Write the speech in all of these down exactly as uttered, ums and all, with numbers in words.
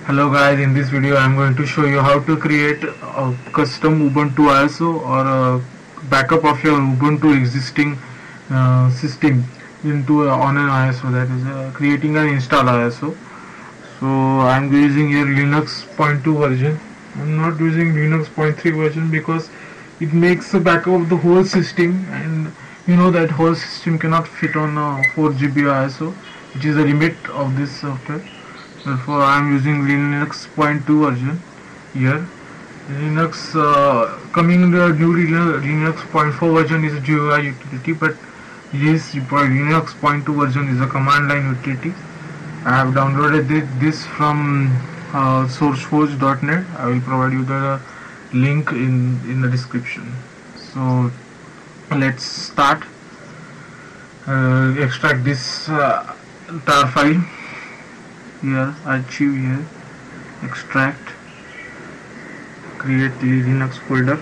Hello guys, in this video I am going to show you how to create a custom Ubuntu I S O or a backup of your Ubuntu existing uh, system into uh, on an I S O, that is uh, creating an install I S O. So I am using here Linux zero point two version. I am not using Linux zero point three version because it makes a backup of the whole system, and you know that whole system cannot fit on a four G B I S O, which is the limit of this software. Therefore I am using Linux zero point two version here. Linux uh, coming in the new Linux zero point four version is a G U I utility, but this Linux zero point two version is a command line utility. I have downloaded this from uh, sourceforge dot net. I will provide you the link in in the description. So let's start. Uh, extract this uh, tar file. Here, archive here, extract, create the Linux folder,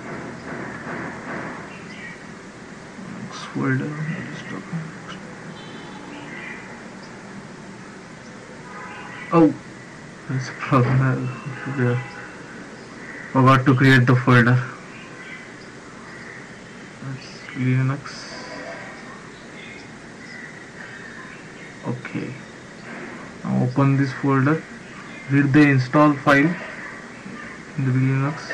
Linux folder, oh, there's a problem, I forgot to create the folder. That's Linux, okay. Now open this folder, read the install file in the Linux.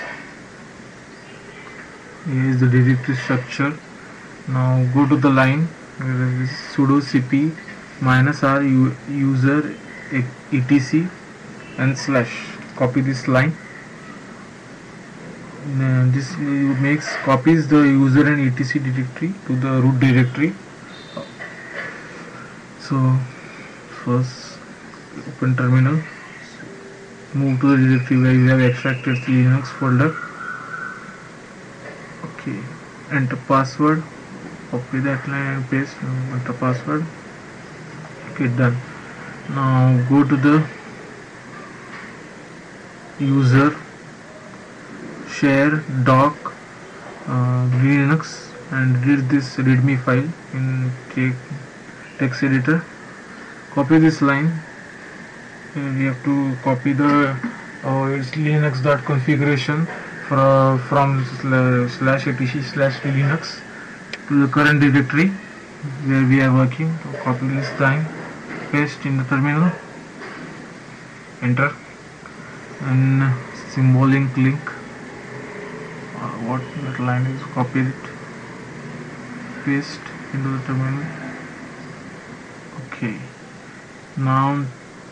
Here is the directory structure. Now go to the line where is sudo cp minus r user etc and slash. Copy this line. And this makes copies the user and etc directory to the root directory. So first open terminal, move to the directory where we have extracted the Linux folder. Okay, enter password, copy that line and paste, enter password. Okay, done. Now go to the user, share, doc, uh, Linux, and read this readme file in text editor. Copy this line. We have to copy the uh, it's linux.configuration from, from slash etc slash linux to the current directory where we are working. So copy this line, paste in the terminal, enter, and symbolic link. Uh, what that line is, copy it, paste into the terminal. Okay, now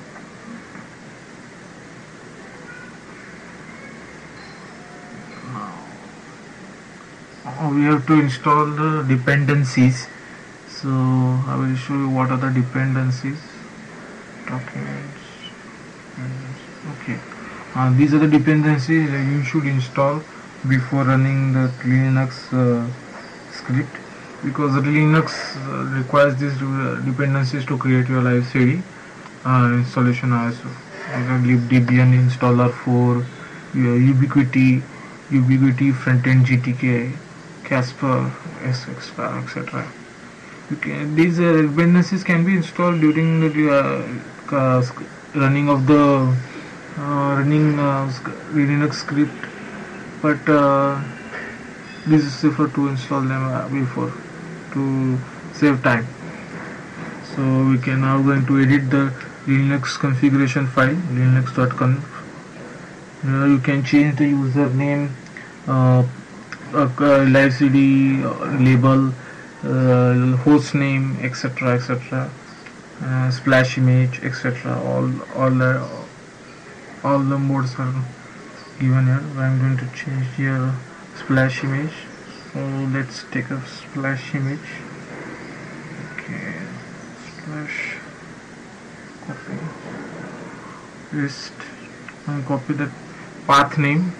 we have to install the dependencies. So I will show you what are the dependencies. Documents. Okay, uh, these are the dependencies that you should install before running the Linux uh, script, because the Linux uh, requires these dependencies to create your live C D uh, installation I S O. You can libdebian installer four, Ubiquiti, Ubiquiti frontend G T K, Casper, et cetera. These uh, dependencies can be installed during the uh, uh, running of the uh, running uh, Linux script, but uh, this is safer to install them uh, before to save time. So we can now going to edit the Linux configuration file, linux.conf. Now you can change the username, uh, uh, live C D uh, label, uh, host name, etc, etc, uh, splash image, etc. all all the all the modes are given here. I am going to change here splash image. So let's take a splash image. Okay, splash, copy, paste, and copy the path name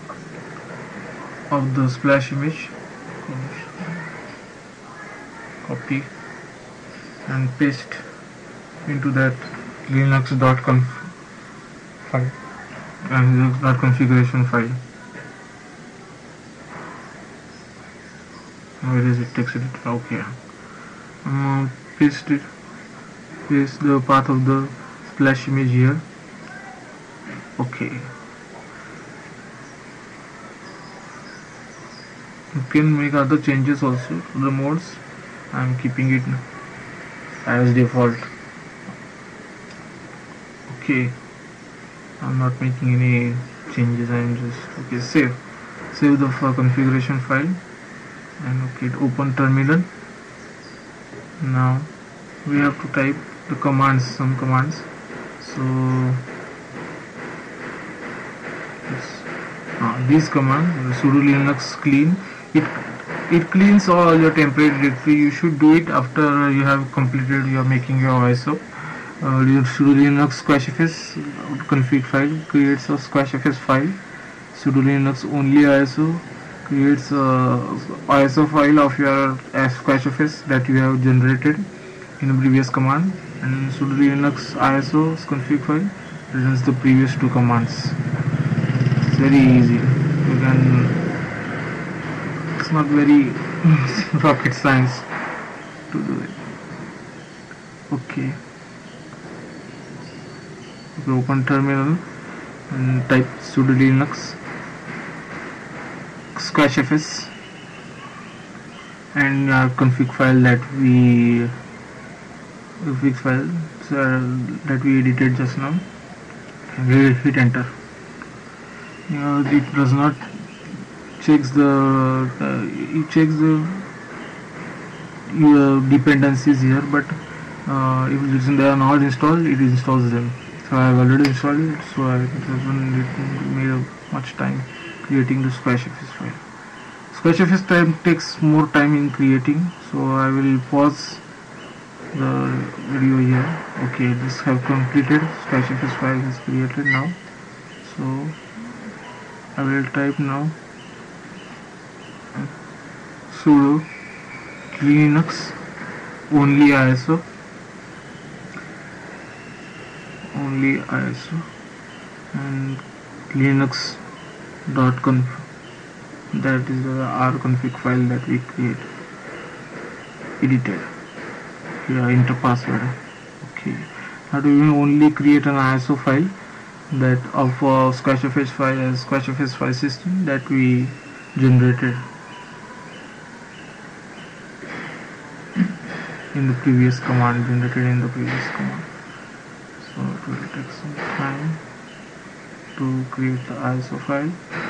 of the splash image, copy and paste into that linux.conf file and linux.configuration file. Where is it? Text editor. Okay. Um, paste it. Paste the path of the splash image here. Okay, you can make other changes also to the modes. I'm keeping it as default. Okay, I'm not making any changes. I'm just okay. Save, save the configuration file, and okay, open terminal. Now we have to type the commands, some commands. So uh, this command, sudo linux clean, it it cleans all your temporary directory. You should do it after you have completed, you are making your I S O. Uh, sudo linux squashfs config file creates a squashfs file. Sudo linux only I S O creates a I S O file of your squashfs that you have generated in the previous command, and sudo linux I S O config file returns the previous two commands. It's very easy. You can. It's not very rocket science to do it. Okay. Okay, open terminal and type sudo linux squashfs and our config file that we config file so that we edited just now, and we hit enter. You know, it does not checks the uh, it checks the your dependencies here, but uh, if they are not installed, it installs them. So I have already installed it, so I haven't made much time creating the squashfs file. Squashfs time takes more time in creating, so I will pause the video here. Okay, this have completed. Squashfs file is created now, so I will type now sudo linux only I S O only I S O and linux.conf, that is the R config file that we create edited. Here enter password. Okay, now do we only create an I S O file that of uh, squashfs file as squashfs file system that we generated in the previous command generated in the previous command. So it will take some time to create the I S O file.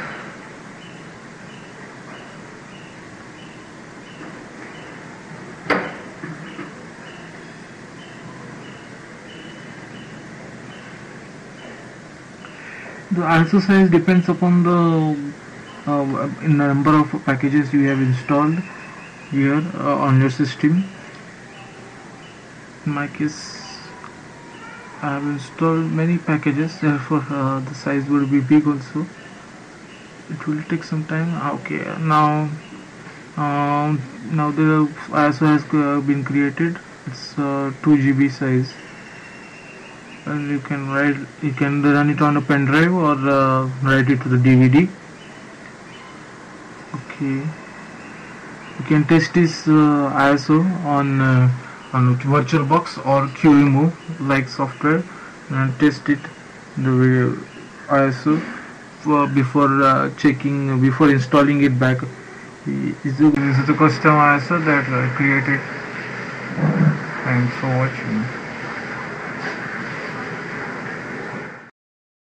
The I S O size depends upon the uh, in the number of packages you have installed here uh, on your system. In my case, I have installed many packages, therefore uh, the size will be big also. It will take some time. Okay, now um, now the I S O has uh, been created. It's uh, two G B size, and you can write, you can run it on a pen drive or uh, write it to the D V D. Okay, you can test this uh, I S O on uh, on VirtualBox or QEMU like software, and test it the I S O uh, before uh, checking before installing it back. This is the custom I S O that I created. Thanks for watching.